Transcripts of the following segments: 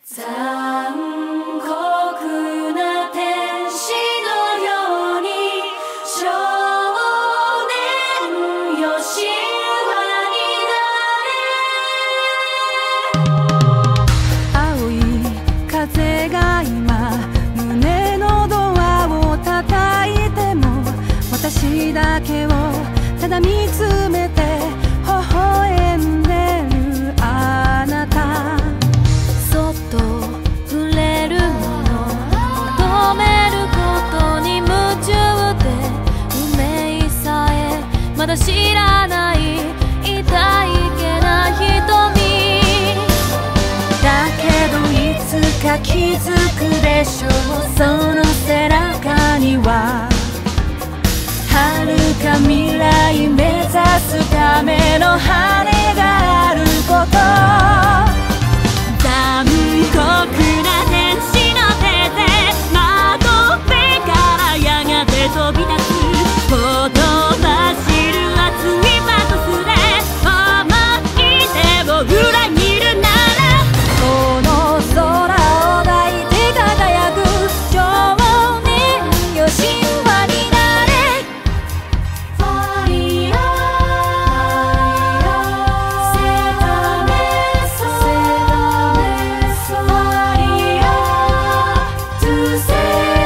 残酷な天使のように少年よ神話になれ。青い風が今胸のドアを叩いても、私だけをただ見つめて微笑んでるあなた。そっと触れるもの求めることに夢中で、運命さえまだ知らない痛いけな瞳だけど、いつか気づくでしょう。その背中には遥か未来目指すための羽があること。残酷な天使の手で窓辺からやがて飛び立つ。ほとばしる熱いパトスで思い出を裏切るなら、この空を抱いて輝く少年よ神話になれ。ファイヤーセタメソファイヤートゥセ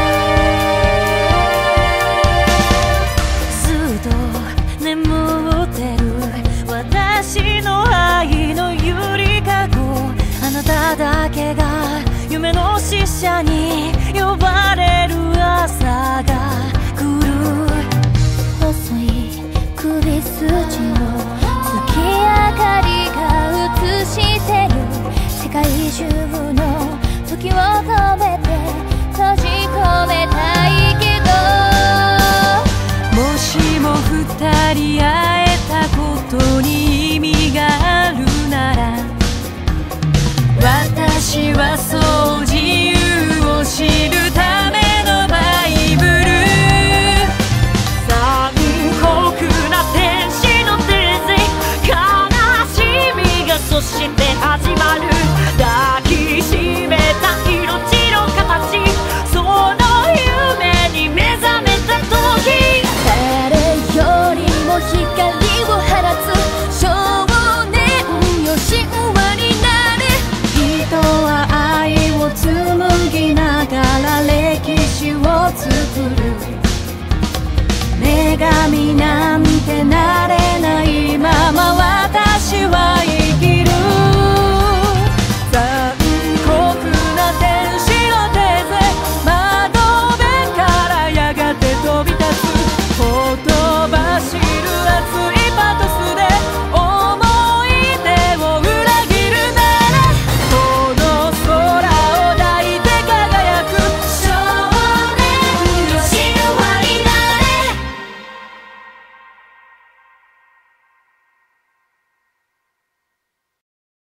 ずっと眠ってる私の愛のゆりかご。あなただけが夢の使者に呼ばれる朝が来る。細い首筋を月明かりが映してる。世界中の時を止めて閉じ込めたいけど、もしも二人会えたことに意味があるなら、私はそう自由を知るためのバイブル。残酷な天使の手で悲しみがそして始まる。抱きしめた命の形、その夢に目覚めた時、誰よりも光を放つ少年よ神話になれ。人は愛を紡ぎながら歴史を作る。女神なんてない